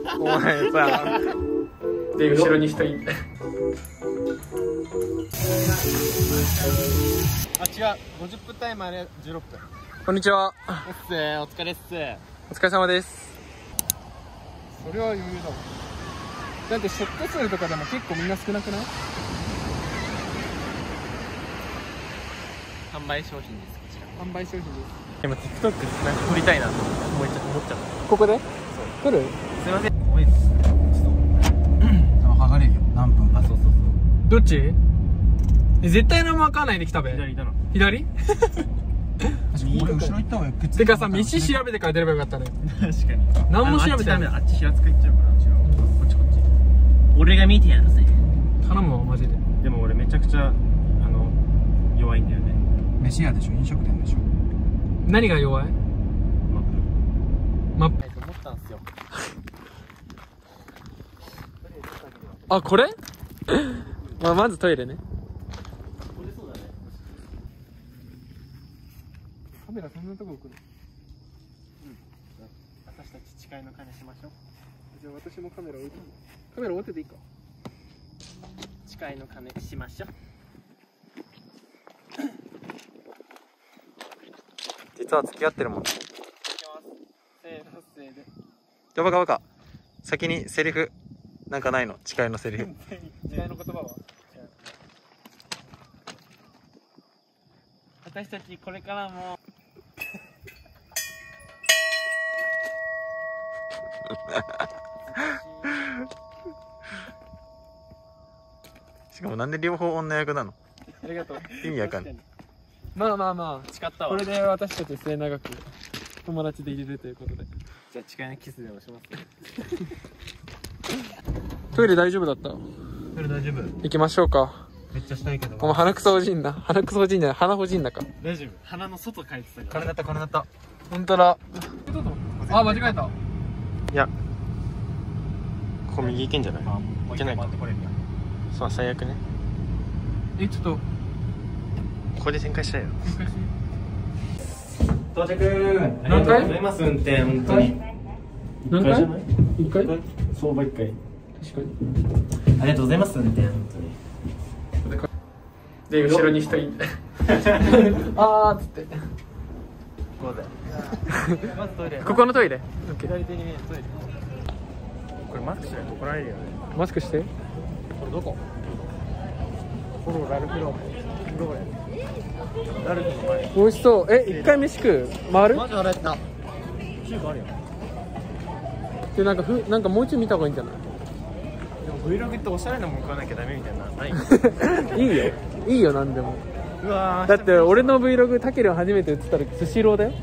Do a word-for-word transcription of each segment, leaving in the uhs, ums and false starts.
お前さ。で、後ろに人いて。あ、違う。ごじゅっぷんタイマーでじゅうろっぷん。こんにちは。 おっすー、お疲れっす。 お疲れ様です。 それは余裕だわ。だってショット数とかでも結構みんな少なくない？ 販売商品です。こちら。 販売商品です。 今 TikTok なんか撮りたいなと思っちゃ思っちゃった。 ここで？そう。撮る？ すいません。ごめん。ちょっと。剥がれるよ。何分？あ、そうそうそう。 どっち？え、絶対何も分かんないで来たべ。 左だな。 左？ 俺後ろ行った方がよくてかさ、飯調べてから出ればよかったね。 確かに。 何も調べてない。 あっち平塚行っちゃうから。違う。こっちこっち。俺が見てやるぜ。 頼むわマジで。 でも俺めちゃくちゃあの弱いんだよね。 飯屋でしょ、飲食店でしょ。 何が弱い？ マップ。 マップ。 思ったんすよ。 あ、これ？まあまずトイレね。 これそうだね。 カメラそんなとこ置くの？ うん。私たち誓いの鐘しましょう。 じゃあ私もカメラ置いて。カメラ置いてていいか？ 誓いの鐘しましょう。 実は付き合ってるもん。 いきます。せーのせーで。 じゃバカバカ。先にセリフなんかないの？誓いのセリフ。 誓いの言葉は？ 私たちこれからもしかもなんで両方女役なの？ ありがとう。 意味わかんない。 まあまあまあ。 誓ったわ。 これで私たち末永く友達でいれるということで。 じゃあ誓いのキスでもします。 トイレ大丈夫だった？ それ大丈夫。 行きましょうか。 めっちゃしたいけど。 お前鼻くそほじんな。鼻くそほじんな。鼻ほじんなか。 大丈夫。鼻の外書いてたから。 金だった金だった。 ほんとだ。あ、間違えた。 いや。ここ右行けんじゃない？ あ、 いけないか。そう最悪ね。 え、ちょっと。 ここで旋回したいよ。 到着。 何回？ ありがとうございます。運転本当に。 何回？一回？ 相場一回。 確かに。 ありがとうございます運転本当に。 で、後ろに人いて。あーっつって。 こうだよ。まずトイレ。 ここのトイレ。 左手にねトイレ。これマスクしないと怒られるよね。 マスクして。 これどこ？フォローラルフロー。どこや？ラルフの前。 美味しそう。え、一回飯食う？回る？ マジ腹減った。中華あるよ。 で、なんかふ、なんかもうちょい見た方がいいんじゃない？ でも Vlog っておしゃれなもん食わなきゃダメみたいなない？ いいよ。いいよ、なんでも。 うわー。 だって俺の Vlog タケル初めて映ったらスシローだよ。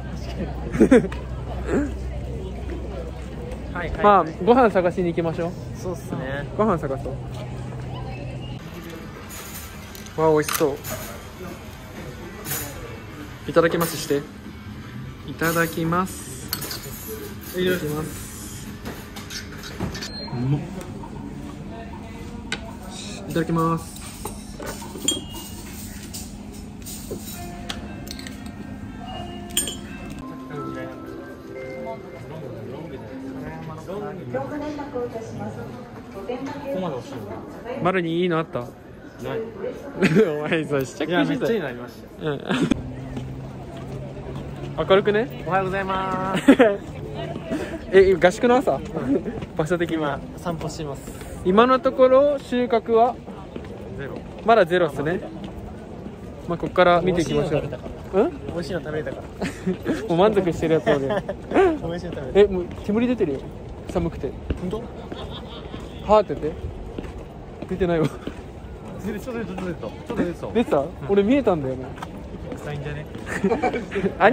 はいはい。 まあご飯探しに行きましょう。 そうっすね。 ご飯探そう。わあ、美味しそう。いただきますして。いただきます。いただきます。いただきます。丸にいいのあった？ ない。 お前さ、試着してた。 いやめっちゃいいのありましたよ。 うん。明るくね。 おはようございます。 え、合宿の朝？場所的に今散歩してます。 今のところ収穫はゼロ。 まだゼロっすね。まあここから見ていきましょう。うん？ 美味しいの食べれたから。 もう満足してるやつをね。 美味しいの食べれた。 え、もう煙出てるよ。寒くて。 本当？ はーって言って。出てないわ。 ちょっと出た。ちょっと出た。ちょっと出てた。 出てた？俺見えたんだよね。 臭いんじゃね？ あに？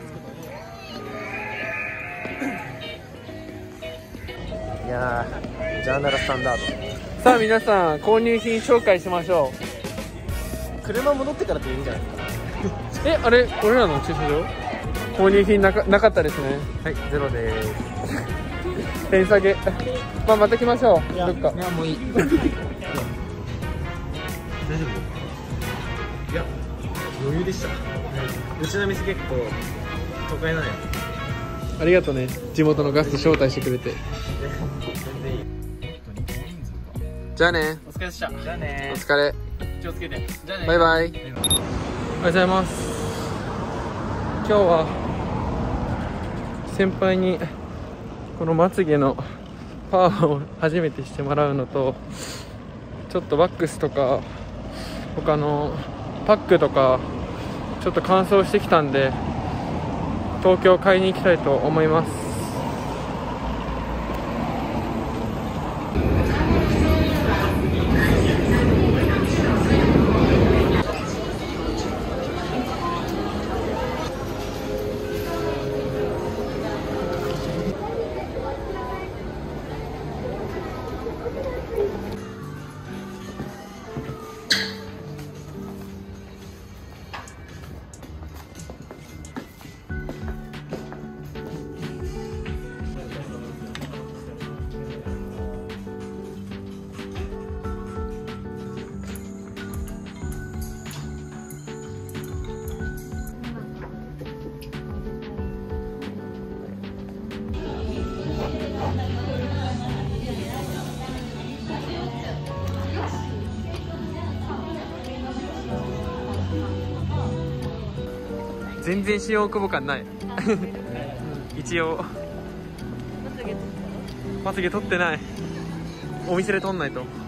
いやー、ジャーナルスタンダード。 さあ皆さん、購入品紹介しましょう。 車戻ってからでいいんじゃないですか。 え、あれ、俺らの駐車場？購入品なか、なかったですね。 はい、ゼロでーす。 点下げ。まあ、また来ましょう。どっか。 いや、もういい。大丈夫？いや、余裕でした。うちの店結構都会なんや。 ありがとうね、地元のガスト招待してくれて。じゃあね。 お疲れでした。じゃあねお疲れ。 気をつけて。じゃあね。 バイバイ。おはようございます。今日は先輩にこのまつげのパワーを初めてしてもらうのと、ちょっとワックスとか他のパックとかちょっと乾燥してきたんで、東京買いに行きたいと思います。全然新大久保感ない一応まつげ取ってない。お店で取んないと。